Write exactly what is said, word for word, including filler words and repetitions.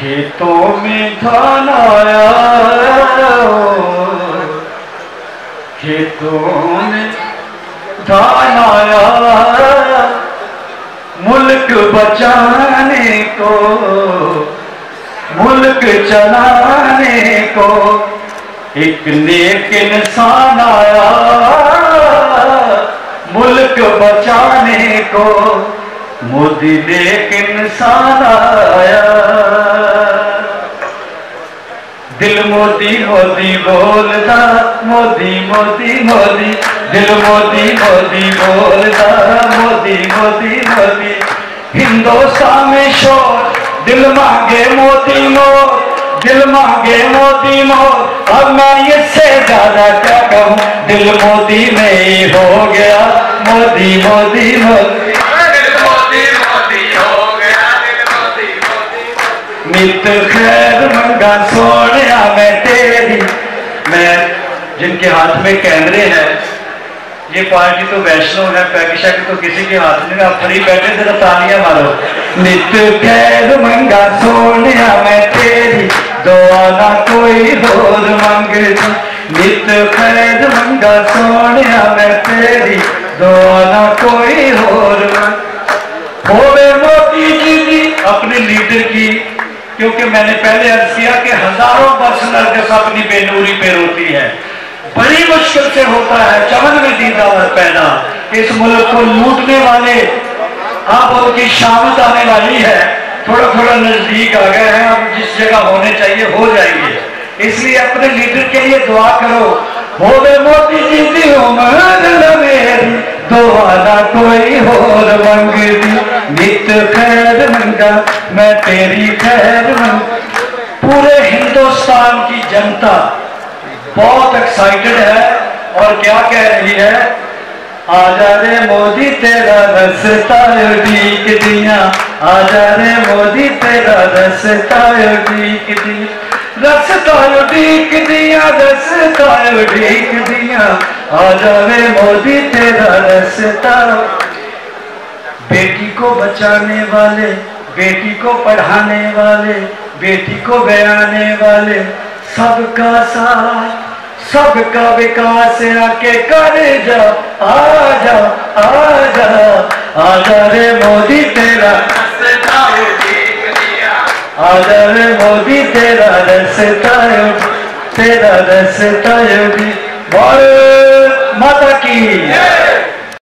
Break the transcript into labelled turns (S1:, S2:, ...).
S1: खेतों में धान आया, खेतों में धान आया, मुल्क बचाने को, मुल्क चलाने को एक नेक इंसान आया, मुल्क बचाने को मोदी नेक इंसान आया। दिल मोदी मोदी बोलता, मोदी मोदी मोदी, दिल मोदी मोदी बोलता, मोदी मोदी मोदी। हिंदुस्तान में शोर, दिल मांगे मोदी मोर, दिल मांगे मोदी मोर। अब मैं इससे ज्यादा क्या कहूँ, दिल मोदी में ही हो गया, मोदी मोदी मोदी। नित खैर मंगा सोनिया मैं तेरी। मैं जिनके हाथ में कैमरे हैं, ये पार्टी तो वैष्णव है, पैकिशा की तो किसी के हाथ में, आप फ्री बैठे जरा तालियां मारो। नित खैर मंगा सोनिया मैं तेरी, दुआ ना कोई होर मंगती। नित खैर मंगा सोनिया मैं तेरी, दुआ ना कोई होर मंग। होवे मोदी जी की अपने लीडर की, क्योंकि मैंने पहले अर्ज किया कि हजारों वर्ष नरगिस अपनी बेनूरी पे रोती है। बड़ी मुश्किल से होता है चमन में दीदावर पैदा। इस मुल्क को लूटने वाले अब उनकी शामत आने वाली है, थोड़ा थोड़ा नजदीक आ गए हैं, अब जिस जगह होने चाहिए हो जाएंगे। इसलिए अपने लीडर के लिए दुआ करो। होवे मोदी जी की उम्र मेरी, दुआ ना कोई होर मंगती। नित खैर मंगा मैं तेरी खैर मंग। पूरे हिंदुस्तान की जनता बहुत एक्साइटेड है और क्या कह रही है, आजा रे मोदी तेरा रस्ता ठीक दिया, आजा रे मोदी तेरा रस्ता ठीक दिया, रस्ता ठीक दिया, रस्ता ठीक दिया, आजा रे मोदी तेरा रस्ता। बेटी को बचाने वाले, बेटी को पढ़ाने वाले, बेटी को बयाने वाले, सबका साथ सबका विकास आके कर जा, आजा आजा आजा रे मोदी तेरा रास्ता ठीक दिया, आजा रे मोदी तेरा रास्ता, तेरा रास्ता। भारत माता की